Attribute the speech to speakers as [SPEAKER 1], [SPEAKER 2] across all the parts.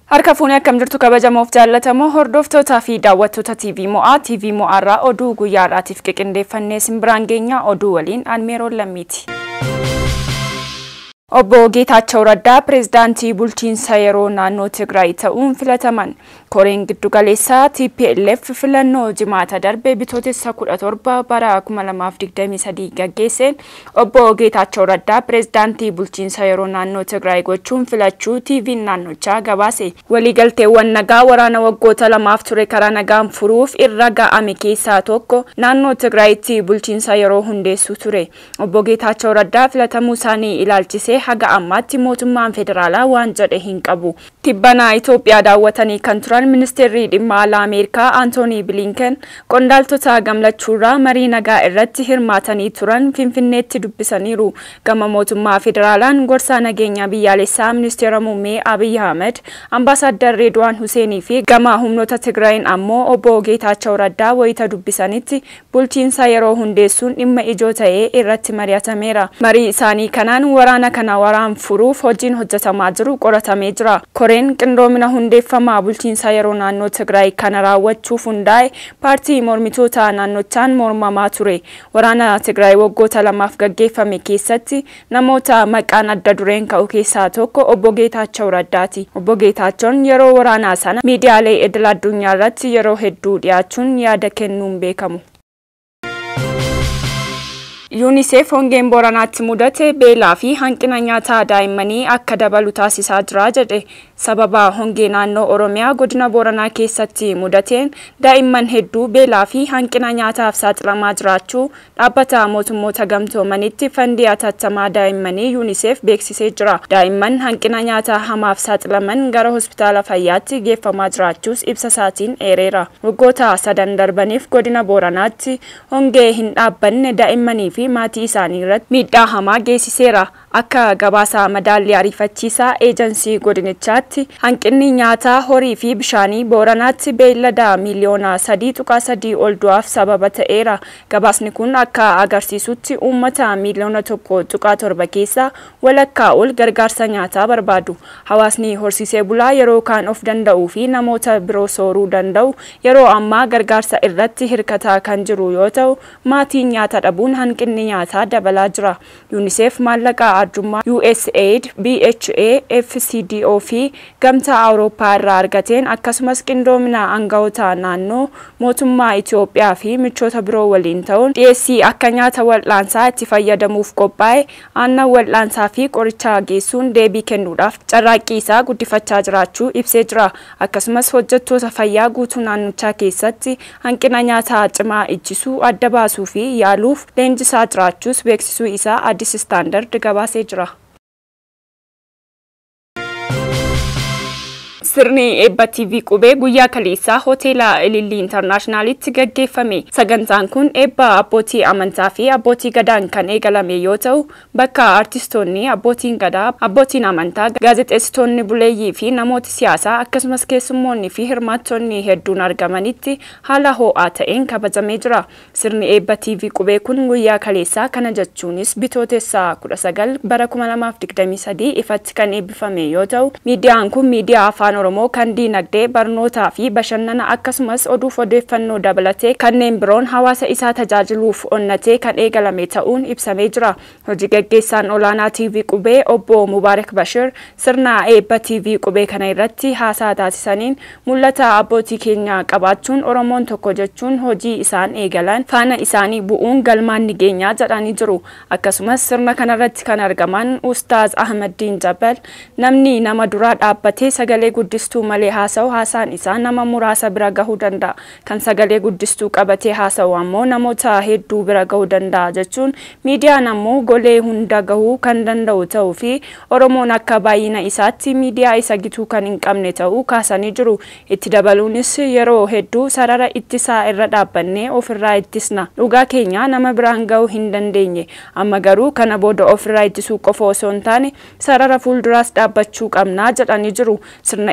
[SPEAKER 1] Harka fuunee akkam jirtu kabajamoof jaallatamoo hordoftoota fi daawwattoota TV Mo'aa irraa oduu guyyaadhaatiif qindeeffannee simbiraan geenya oduu waliin Almeeroon Lammiiti. Obbo Geetaachoo Raddaa pirezidaantii bulchiinsa yeroo naannoo Tigraay ta'uun filataman. Koreen giddu galeessaa TPLF filannoo jimaata darbe bitootessa 17 bara 2023 gaggeesseen obbo Geetaachoo Raddaa pirezidaantii bulchiinsa yeroo naannoo Tigraay gochuun filachuu TV'n naannochaa gabaase. Waliigalteewwan nagaa waraana waggoota lamaaf ture karaa nagaan furuuf irra ga'ame keessaa tokko naannoo Tigraayitti bulchiinsa yeroo hundeessuu ture. Obbo Geetaachoo Raddaa filatamuu isaanii ilaalchisee haga ammaatti mootummaan federaalaa waan jedhe hin qabu. Tibbana Itoophiyaa daawwatanii kan turan ministeerri dhimma alaa Ameerikaa Antooni Blinken qondaaltota gamlachuurraa marii nagaa irratti hirmaatanii turan Finfinneetti dubbisaniiru. Gama mootummaa federaalaan gorsaa nageenya biyyaalessaa ministeera muummee Abiy Ahmed, ambaasaadar Redwaan Huseenii fi gama humnoota Tigraayin ammoo obbo Geetaachoo Raddaa wayita dubbisanitti bulchiinsa yeroo hundeessuun dhimma ijoo ta'ee irratti mari'atameera. Marii isaanii kanaan waraana kana waraan furuuf hojiin hojjetamaa jiru qoratamee jira. Koreen qindoomina hundeeffamaa bulchiinsa yeroo naannoo Tigraay kana raawwachuuf hundaa'e paartii mormitoota naannochaan mormamaa ture. Waraana Tigraay waggoota lamaaf gaggeeffame keessatti namoota maqaan adda dureen ka'u keessaa tokko obbo Geetaachoo Raddaati. Obbo Geetaachoon yeroo waraanaa sana miidiyaalee idil addunyaa irratti yeroo hedduu dhiyaachuun yaada kennuun beekamu. UNICEF hongeen Booranaatti mudate beelaa fi hanqina nyaataa daa'immanii akka dabalu taasisaa jira jedhe. Sababa hongee naannoo Oromiyaa godina Booranaa keessatti mudateen daa'imman hedduu beelaa fi hanqina nyaataaf saaxilamaa jiraachuu dhaabbata mootummoota gamtoomanitti fandii atattamaa daa'immanii UNICEF beeksisee jira. Daa'imman hanqina nyaataa hamaaf saaxilaman gara hospitaala fayyaatti geeffamaa jiraachuus ibsa isaatiin eereera. Waggoota 3 darbaniif godina Booranaatti hongee hin dhaabbanne daa'immanii fi maatii isaanii irratti miidhaa hamaa geessiseera. Akka gabaasa madaalli ariifachiisaa eejansii godinichaatti hanqinni nyaataa horii fi bishaanii Booranaatti beellada miliyoona 3.3 ol du'aaf sababa ta'eera. Gabaasni kun akka agarsiisutti uummata miliyoona 1.7 keessaa walakkaa ol gargaarsa nyaataa barbaadu. Hawaasni horsiisee bulaa yeroo kaan of danda'uu fi namoota biroo sooruu danda'u yeroo ammaa gargaarsa irratti hirkataa kan jiru yoo ta'u, maatiin nyaata dhabuun hanqinni nyaataa dabalaa jira. UNICEF maallaqa addummaa USAID, BHA, FCDO fi gamtaa Awurooppaa irraa argateen akkasumas qindoomina aangawoota naannoo mootummaa Itoophiyaa fi michoota biroo waliin ta'uun dhiyeessii akka nyaata wal'aansaa itti fayyadamuuf qophaa'e aannan wal'aansaa fi qoricha geessuun deebii kennuudhaaf carraaqqii isaa guddifachaa jiraachuu ibsee jira. Akkasumas hojjettoota fayyaa guutuu naannochaa keessatti hanqina nyaataa cimaa ijjisuu adda baasuu fi yaaluuf leenjisaa jiraachuus beeksisuu isaa Addis Standard gabaasee jira. Sirni eebba TV qubee guyyaa kaleessaa hoteela Ilillii Internaashinaalitti gaggeeffame. Sagantaan kun eebba abbootii amantaa fi abbootii gadaan kan eegalame yoo ta'u, bakka artistoonni, abbootiin gadaa, abbootiin amantaa, gaazexeessitoonni buleeyyii fi namooti siyaasaa akkasumas keessummoonni fi hirmaattonni hedduun argamanitti haala ho'aa ta'een kabajamee jira. Sirni eebba TV qubee kun guyyaa kaleessaa kana jechuunis bitootessa 19 bara 2023 ifatti kan eebbifame yoo ta'u, miidiyaan kun miidiyaa afaan Oromoo kan diinagdee barnootaa fi bashannana akkasumas oduuf odeeffannoo dabalatee kanneen biroon hawaasa isaa tajaajiluuf onnatee kan eegalame ta'uun ibsamee jira. Hojii gaggeessaan olaanaa TV qubee obbo Mubaarak Bashir sirna eebba TV qubee kana irratti haasaa taasisaniin mul'ata abbootii keenya qabaachuun Oromoon tokko jechuun hojii isaan eegalan faana isaanii bu'uun galmaan nageenyaa jedhanii jiru. Akkasumas sirna kanarratti kan argaman Ustaaz Ahmadiin Jabal namni nama duraa dhaabbatee sagalee guddistuu malee haasa'u haasaan isaa nama muraasa bira gahuu danda'a. Kan sagalee guddistuu qabatee haasa'u ammoo namoota hedduu bira gahuu danda'a jechuun miidiyaan ammoo golee hunda gahuu kan danda'u ta'uu fi Oromoon akka baay'ina isaatti miidiyaa isa gituu kan hin qabne ta'uu kaasanii jiru. Itti dabaluunis yeroo hedduu sarara ittisaa irra dhaabbannee ofirraa ittisna. Dhugaa keenya nama biraan gahuu hin dandeenye. Amma garuu kana booda ofirraa ittisuu qofa osoo hin taane sarara fuulduraas dhaabbachuu qabnaa jedhanii jiru. Sirna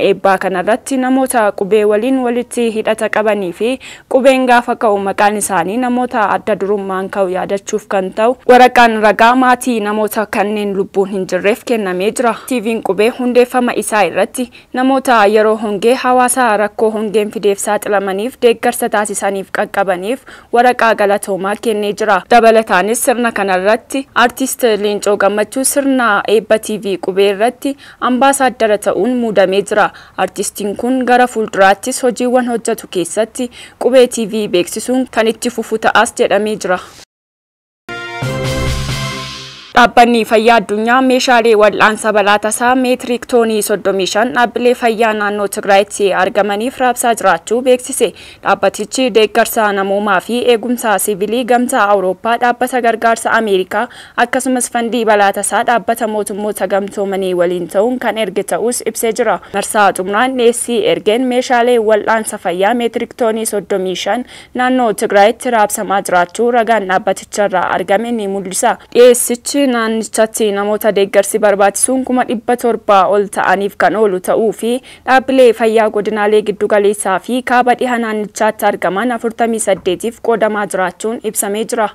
[SPEAKER 1] eebbaa kanarratti namoota qubee waliin walitti hidhata qabanii fi qubeen gaafa ka'u maqaan isaanii namoota adda durummaan ka'u yaadachuuf kan ta'u waraqaan ragaa maatii namoota kanneen lubbuun hin jirreef kennamee jira. TV'n qubee hundeeffama isaa irratti namoota yeroo hongee hawaasa rakkoo hongeen fideef saaxilamaniif deeggarsa taasisaniif qaqqabaniif waraqaa galatoomaa kennee jira. Dabalataanis sirna kanarratti artist Leencoo Gammachuu sirna eebba TV qubee irratti ambaasaadara ta'uun muudamee jira. Artistiin kun gara fuulduraattis hojiiwwan hojjetu keessatti qubee TV beeksisuun kan itti fufu ta'as jedhamee jira. Dhaabbanni fayyaa addunyaa meeshaalee wal'aansa balaa tasaa meetirik toonii 35 dhaabbilee fayyaa naannoo Tigraayitti argamaniif raabsaa jiraachuu beeksise. Dhaabbatichi deeggarsa namoomaa fi eegumsa siviilii gamtaa Awurooppaa dhaabbata gargaarsa Ameerikaa akkasumas fandii balaa tasaa dhaabbata mootummoota gamtoomanii waliin ta'uun kan erge ta'us ibsee jira. Marsaa xumuraan dhiyeessii ergeen meeshaalee wal'aansa fayyaa meetirik toonii 35 naannoo Tigraayitti raabsamaa jiraachuu ragaan dhaabbaticharraa argame ni mul'isa. Dhiyeessichi naannichatti namoota deeggarsi barbaachisuun 700 ol ta'aniif kan oolu ta'uu fi dhaabbilee fayyaa godinaalee giddugaleessaa fi kaaba dhiha naannichaatti argaman 48f qoodamaa jiraachuun ibsamee jira.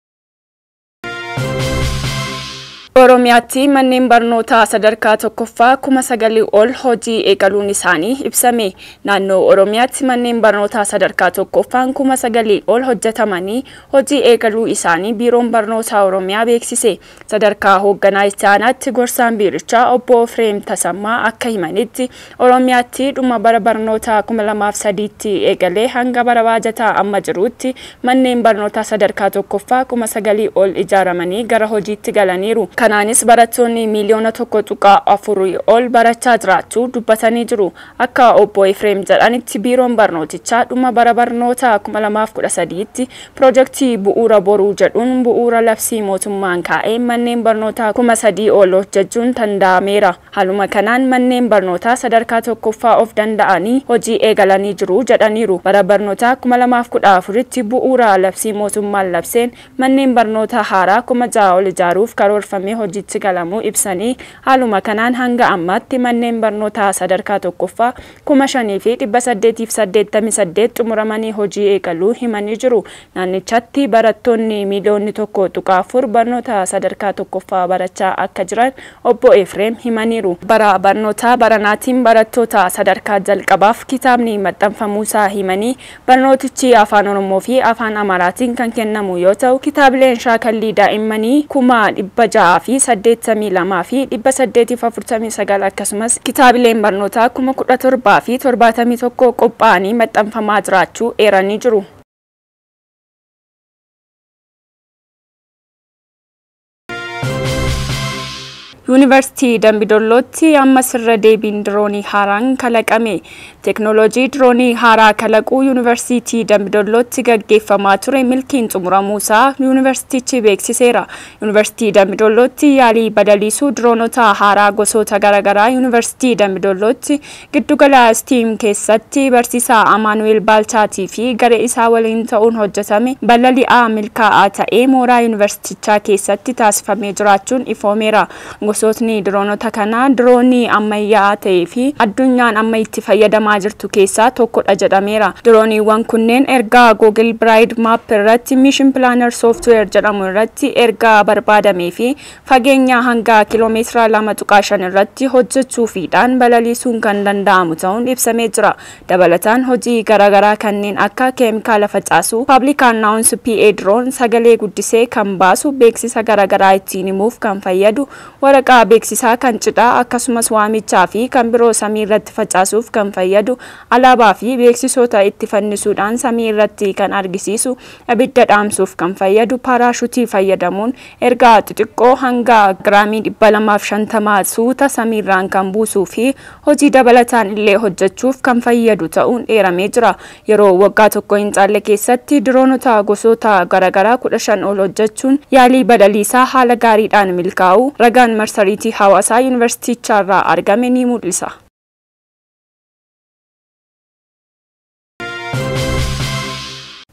[SPEAKER 1] Oromiyaatti manneen barnootaa sadarkaa tokkoffaa 9,000 ol hojii eegaluun isaanii ibsame. Naannoo Oromiyaatti manneen barnootaa sadarkaa tokkoffaan 9,000 ol hojjetamanii hojii eegaluu isaanii biiroon barnootaa Oromiyaa beeksise. Sadarkaa hoogganaa itti aanaatti gorsaan biirichaa obbo Fireem Tasammaa akka himanitti Oromiyaatti dhuma bara barnootaa 2003tti eegalee hanga bara baajataa amma jirutti manneen barnootaa sadarkaa tokkoffaa 9,000 ol ijaaramanii gara hojiitti galaniiru. Kanaanis barattoonni miliyoona 1.4 ol barachaa jiraachuu dubbatanii jiru. Akka obbo Fireem jedhanitti biiroon barnootichaa dhuma bara barnootaa 2013tti piroojeektii bu'uura boruu jedhuun bu'uura labsii mootummaan kaa'ee manneen barnootaa 3,000 ol hojjechuun danda'ameera. Haaluma kanaan manneen barnootaa sadarkaa tokkoffaa of danda'anii hojii eegalanii jiru jedhaniiru. Bara barnootaa 2014tti bu'uura labsii mootummaan labseen manneen barnootaa haaraa 6,000 ol ijaaruuf karoorfame hojiitti galamuu ibsanii haaluma kanaan hanga ammaatti manneen barnootaa sadarkaa tokkoffaa 5,888 xumuramanii hojii eegaluu himanii jiru. Naannichatti barattoonni miliyoonni 1.4 barnoota sadarkaa tokkoffaa barachaa akka jiran obbo Fireem himaniiru. Bara barnootaa baranaatiin barattoota sadarkaa jalqabaaf kitaabni maxxanfamuusaa himanii barnootichi afaan Oromoo fi afaan Amaaraatiin kan kennamu yoo ta'u kitaabileen shaakallii daa'immanii 682 fi 849 akkasumas kitaabileen barnootaa 17,000 fi 71 qophaa'anii maxxanfamaa jiraachuu eeranii jiru. Yuunivarsiitii Dambidollootti amma sirra deebiin diroonii haaraan kalaqame. Teknooloojii diroonii haaraa kalaquu Yuunivarsiitii Dambidollootti gaggeeffamaa ture milkiin xumuramuusaa yuunivarsiitichi beeksiseera. Yuunivarsiitii Dambidollootti yaalii badaliisuu diroonota haaraa gosoota garaagaraa Yuunivarsiitii Dambidollootti giddugala STEAM keessatti barsiisaa Amaanu'eel Baalchaatii fi garee isaa waliin ta'uun hojjetame balali'aa milkaa'aa ta'ee mooraa yuunivarsiitichaa keessatti taasifamee jiraachuun ifoomeera. Gosootni diroonota kanaa diroonii ammayyaa ta'ee fi addunyaan amma itti fayyadamaa jirtu keessaa tokkodha jedhameera. Dirooniiwwan kunneen ergaa Google Bride Map irratti Mission Planner Software jedhamu irratti ergaa barbaadamee fi fageenya hanga kiiloomeetira 2.5 irratti hojjechuufiidhaan balaliisuun kan danda'amu ta'uun ibsamee jira. Dabalataan hojii garaagaraa kanneen akka keemikaala facaasuu, public announce PA drone sagalee guddisee kan baasu, beeksisa garaagaraa ittiin himuuf kan fayyadu, waraqaa beeksisaa kan cidhaa akkasumas waamichaa fi kan biroo samii irratti facaasuuf kan fayyadu, alaabaa fi beeksisoota itti fannisuudhaan samii irratti kan argisiisu, abidda dhaamsuuf kan fayyadu, paaraashuutii fayyadamuun ergaa xixiqqoo hanga giraamii 250 suuta samiirraan kan buusuu fi hojii dabalataan illee hojjechuuf kan fayyadu ta'uun eeramee jira. Yeroo waggaa tokko hin caalle keessatti diroonota gosoota garaagaraa 15 ol hojjechuun yaalii badaliisaa haala gaariidhaan milkaa'u ragaan marsariitii hawaasaa yuunivarsiiticharraa argame ni mul'isa.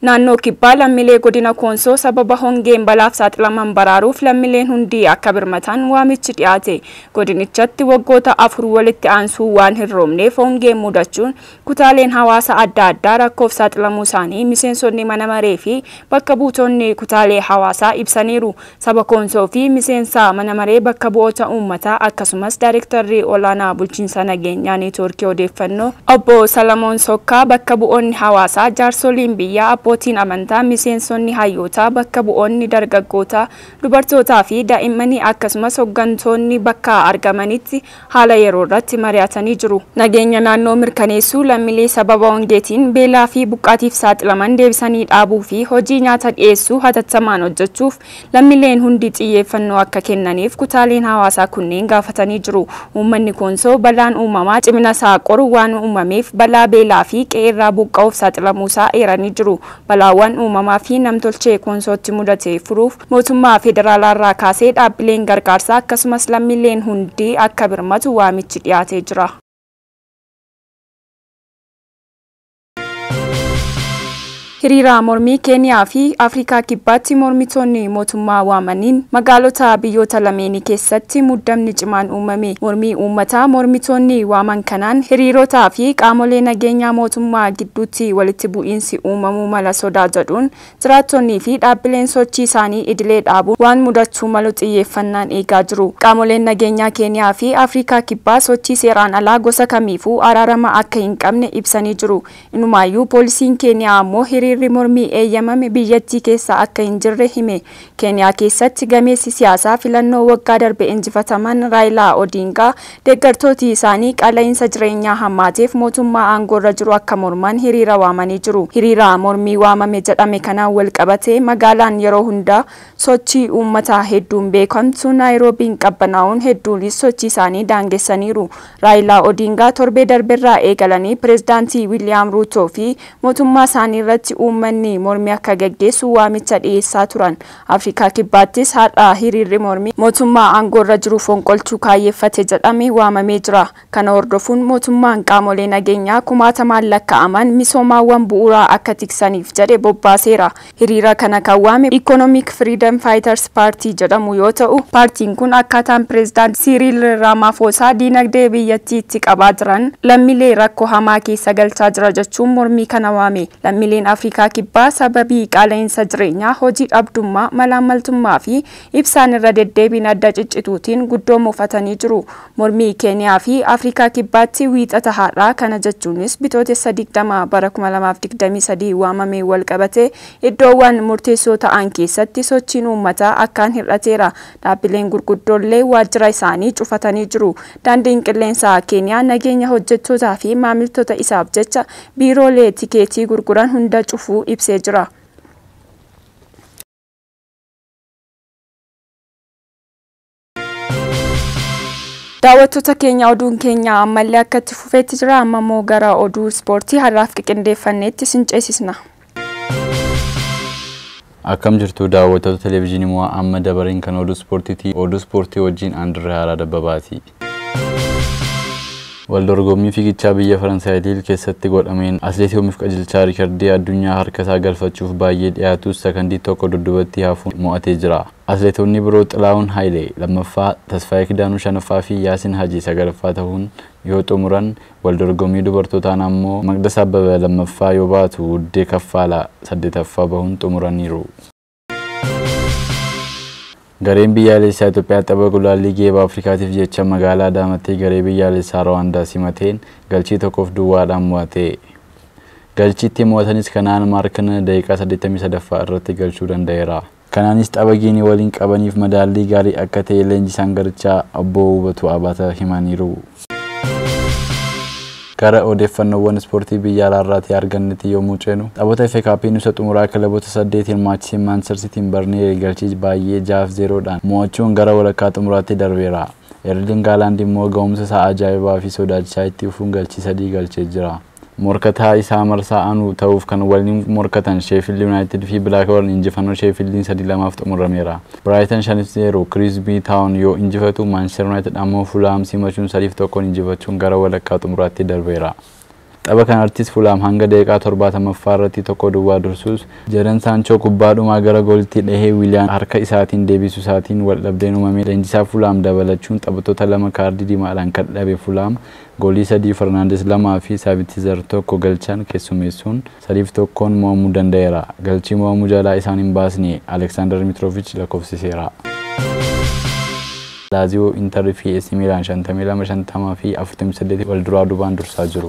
[SPEAKER 1] Naannoo kibbaa lammiilee godina Koonsoo sababa hongeen balaaf saaxilaman baraaruuf lammiileen hundi akka birmatan waamichi dhiyaate. Godinichatti waggoota 4 walitti aansuu waan hin roobneef hongeen mudachuun kutaaleen hawaasa adda addaa rakkoof saaxilamuu isaanii miseensonni mana maree fi bakka buutonni kutaalee hawaasaa ibsaniiru. Saba Koonsoo fi miseensa mana maree bakka bu'oota uummataa akkasumas daayirektarri olaanaa bulchiinsa nageenyaa neetwoorkii odeeffannoo obbo Salamoon Sokkaa bakka bu'oonni hawaasaa jaarsoliin biyyaa abbootiin amantaa miseensonni hayyoota bakka bu'oonni dargaggoota dubartootaa fi daa'immanii akkasumas hoggantoonni bakka argamanitti haala yeroo irratti mari'atanii jiru. Nageenya naannoo mirkaneessuu lammiilee sababa hongeetiin beelaa fi buqqaatiif saaxilaman deebisanii dhaabuu fi hojii nyaata dhiyeessuu hatattamaan hojjechuuf lammiileen hundi xiyyeeffannoo akka kennaniif kutaaleen hawaasaa kunneen gaafatanii jiru. Uummanni Koonsoo balaan uumamaa cimina isaa qoru waan uumameef balaa beelaa fi qe'eerraa buqqa'uuf saaxilamuu isaa eeranii jiru. Balaawwan uumamaa fi namtolchee Koonsootti mudate furuuf mootummaa federaalaa irraa kaasee dhaabbileen gargaarsaa akkasumas lammiileen hundi akka birmatu waamichi dhiyaatee jira. Hiriira mormii Keeniyaa fi Afrikaa kibbaatti mormitoonni mootummaa waamaniin magaalota biyyoota lameenii keessatti muddamni cimaan uumame. Mormii uummataa mormitoonni waaman kanaan hiriirotaa fi qaamolee nageenyaa mootummaa gidduutti walitti bu'iinsi uumamuu mala sodaa jedhuun jiraattonnii fi dhaabbileen sochii isaanii idilee dhaabuu waan mudachuu malu xiyyeeffannaan eegaa jiru. Qaamoleen nageenyaa Keeniyaa fi Afrikaa kibbaa sochii seeraan alaa gosa kamiifuu araarama akka hin qabne ibsanii jiru. Inumaayyuu poolisiin Keeniyaa ammoo hiriirri mormii eeyyamame biyyattii keessa akka hin jirre hime. Keeniyaa keessatti gameessi siyaasaa filannoo waggaa darbe injifataman Raayilaa Odingaa deeggartooti isaanii qaala'insa jireenyaa hammaateef mootummaa aangoorra jiru akka morman hiriira waamanii jiru. Hiriira mormii waamame jedhame kanaan wal qabatee magaalaan yeroo hundaa sochii uummataa hedduun beekamtu Naayiroobiin qabbanaa'uun hedduunis sochii isaanii daangessaniiru. Raayilaa Odingaa torbee darberraa eegalanii pireezidaantii Wiiliyaam Ruutoo fi mootummaa isaanii irratti uummanni mormii akka gaggeessu waamicha dhiyeessaa turan. Afrikaa kibbaattis har'a hiriirri mormii mootummaa aangoorra jiru fonqolchuu kaayyeeffate jedhame waamamee jira. Kana hordofuun mootummaan qaamolee nageenyaa kumaatamaan lakkaa'aman misoomaawwan bu'uuraa akka tiksaniif jedhe bobbaaseera. Hiriira kana kan waame Economic Freedom Fighters Party jedhamu yoo ta'u, paartiin kun akkaataan pireezidaant Siiriil Raamaafosaa diinagdee biyyattiitti qabaa jiran lammiilee rakkoo hamaa keessa galchaa jira jechuun mormii kana waame. Lammiileen Afrikaa kibbaa sababii qaala'insa jireenyaa, hojii dhabdummaa, malaammaltummaa fi ibsaan irra deddeebiin adda ciccituutiin guddoo muufatanii jiru. Mormii Keeniyaa fi Afrikaa kibbaatti wiixata har'aa kana jechuunis bitootessa 20 bara 2023 waamamee wal qabate iddoowwan murteessoo ta'an keessatti sochiin uummataa akkaan hir'ateera. Dhaabbileen gurguddoollee waajjira isaanii cufatanii jiru. Daandiin qilleensaa Keeniyaa nageenya hojjettootaa fi maamiltoota isaaf jecha biiroolee tikeetii gurguran hunda cufuu ibsee jira. Daawwattoota keenya oduun keenya ammallee akka itti fufeetti jira. Amma immoo gara oduu ispoortii har'aaf qindeeffanneetti isin ceesisna.
[SPEAKER 2] Akkam jirtu daawwattoota televezyiinii Mo'aa amma dabareen kan oduu ispoortiiti. Oduu ispoortii wajjin Andiree Haaraa Dabbabaati. Waldorgommii fiigichaa biyya Faransaayii keessatti godhameen atileetii oomisha qajeelchaa riikardii addunyaa harka isaa galfachuuf baay'ee dhiyaatus sekondii tokko dudduubatti hafuun mo'atee jira. Atileetonni biroo Xilaawun Haayilee lammaffaa, Tasfaayee Kidaanuu shanaffaa fi Yaasin Hajii sagalaffaa ta'uun yoo xumuran, waldorgommii dubartootaan ammoo Maqdas Abbabee lammaffaa yoo baatu Wuddee Kaffaalaa saddeetaffaa bahuun xumuraniiru. Gareen biyyaalessaa Itoophiyaa tapha gulaalii geeba Afrikaatiif jecha magaalaa Adaamaatti garee biyyaalessaa Rwaandaa simateen galchii tokkoof duwwaadhaan mo'ate. Galchiitti mo'atanis kanaan maarkana daqiiqaa 83ffaa irratti galchuu danda'eera. Kanaanis tapha Giinii waliin qabaniif madaallii gaarii akka ta'e leenjisaan garichaa Abboo Hubatu Abaata himaniiru. Gara odeeffannoowwan ispoortii biyya alaarraatii argannetti yommuu ceenu, taphoota FA Cup isa xumuraa kilaboota 8 hirmaachisee Manchester Cityn Burnley galchii baay'ee 6-0dhaan mo'achuun gara walakkaa xumuraatti darbeera. Erling Haaland immoo ga'umsa isaa ajaa'ibaa fi sodaachisaa itti fufuun galchii 3 galchee jira. Morkataa isaa marsaa aanu ta'uuf kan waliin morkatan Sheffield United fi Blackburn injifannoo Sheffieldiin 3-2 xumurameera. Brighton 5-0 Cresby Town yoo injifatu, Manchester United ammoo Fulham simachuun 3-1 injifachuun gara walakkaa xumuraatti darbeera. Tapha kanarrattis Fulaam hanga daqiiqaa 70 irratti tokko duwwaa dursus Jadon Sanchoo kubbaadhumaa gara goolitti dhahee Wiiliyaan harka isaatiin deebisuu isaatiin wal dhabdeen uumame. Leenjisaa Fulaam dabalachuun taphattoota lama kaardii diimaadhaan kan dhabe Fulaam goolii 3 Fernandes 2 fi Saabitizar 1 galchan keessumeessuun 3-1 mo'amuu danda'eera. Galchii mo'amuu jalaa isaan hin baasne Alexander Mitrovic lakkoofsiseera. Lazio Inter fi AC Milan 52-50 fi 48 wal duraa duubaan dursaa jiru.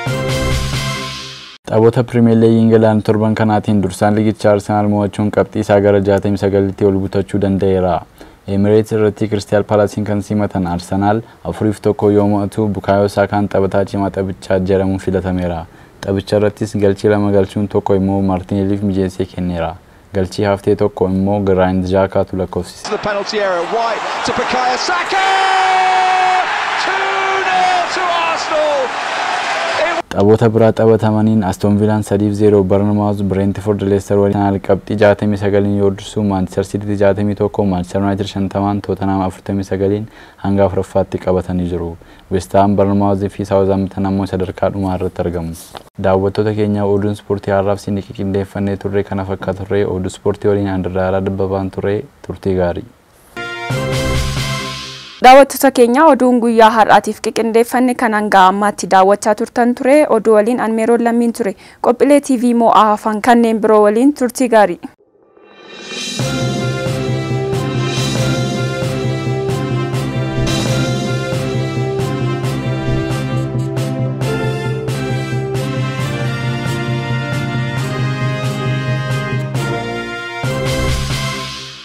[SPEAKER 2] Taphoota Premier League England torban kanaatiin dursaan liigicha Arsenal mo'achuun qabxii isaa gara 69tti ol butachuu danda'eera. Emirates irratti Crystal Palace'n kan simatan Arsenal 4-1 yoo mo'atu Bukayo Sakaan taphataa cimaa taphichaa jedhamuun filatameera. Taphicha irrattis galchii 2 galchuun tokko immoo Martinelliif mijeessee kenneera. Galchii haftee tokko immoo Granit Xhakaatu lakkoofsise.
[SPEAKER 3] The penalty error, White to Bukayo Saka! 2-0 to Arsenal!
[SPEAKER 2] Taphoota biraa taphatamaniin Aston Villaan 3-0 Bournemouth Brentford Leicester waliin qabxii 69 yoo dursu Manchester City 61 Manchester United 50 Tottenham 49 hanga afuraffaatti qabatanii jiru. West Ham Bournemouth fi Southampton ammoo sadarkaa dhumaa irratti argamu. Daawwattoota keenya oduun ispoortii har'aaf isin qindeeffannee turre kana fakkaata ture. Oduu ispoortii waliin Andaraaraa Dabbabaan ture. Turtii gaarii.
[SPEAKER 1] Daawwattoota keenya oduun guyyaa har'aatiif qindeeffanne kan hanga ammaatti daawwachaa turtan ture. Oduu waliin Anmeeroon Lammiin ture. Qophiilee TV Mo'aa hafan kanneen biroo waliin turtii gaarii.